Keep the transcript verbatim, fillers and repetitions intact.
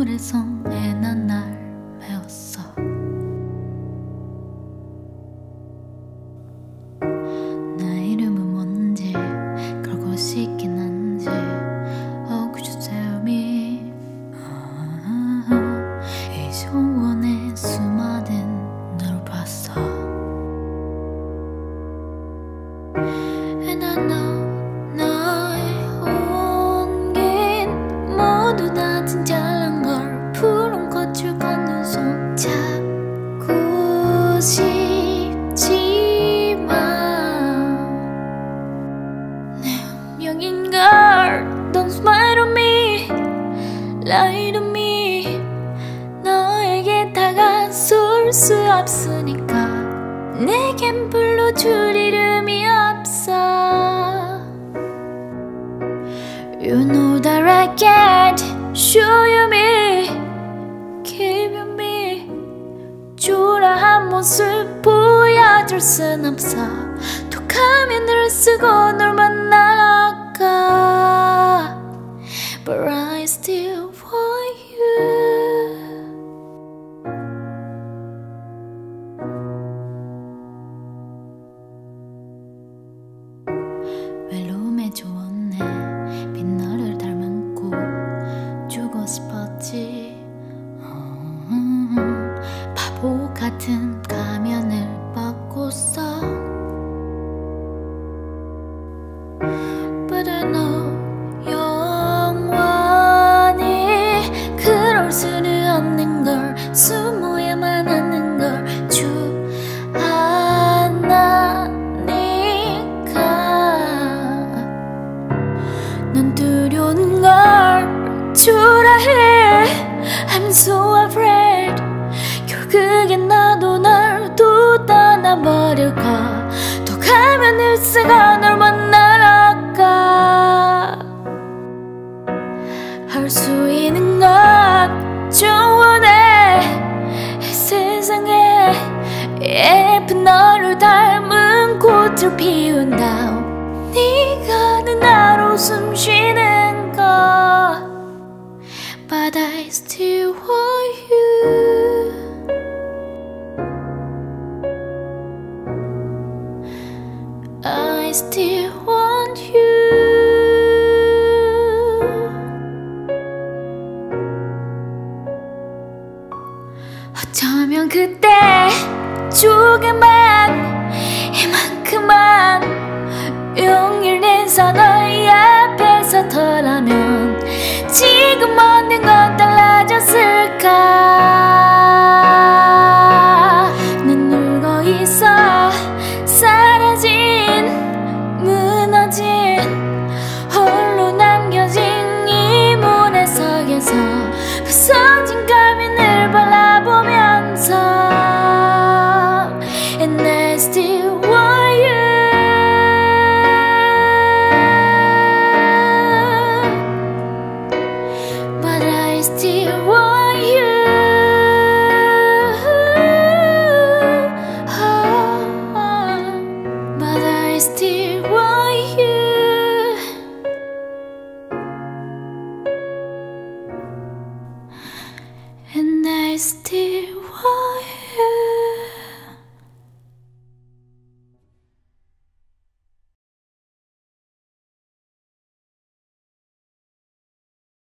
노래성에 난 날 메웠어. 나 이름은 뭔지 그러고 싶긴 한지 Oh could you tell me. 아, 이 소원에 수많은 너를 봤어. And I know 너의 온긴 모두 다 진짜란 걸. 푸른 꽃을 걷는 손 잡고 싶지만 내 운명인걸. Don't smile on me, lie to me. 너에게 다가설 수 없으니까 내겐 불러줄 이름이 없어. You know that I can't show you me, give you me. 초라한 모습 보여줄 순 없어. 톡하면 늘 쓰고 널 만나러 가. But I still want you. 외로움에 좋았네. 빈 너를 닮은 꽃 주고 싶었지. 음, 바보 같은 가면을 벗고서 But I know 영원히 그럴 수는 없는 걸. 숨어야만 하는 걸 주 넌 두려운 걸 초라해. I'm so afraid. 결국엔 나도 날 또 떠나버릴까. 더 가면 일세가 널 만나러 가. 할 수 있는 건 좋아해. 이 세상에 예쁜 너를 닮은 꽃을 피운다. 네가 는 나로 숨 쉬는 거. But I still want you. I still want you. 어쩌면 그때 조금만 이만큼만 용기를 내서 너의 앞에 서더라면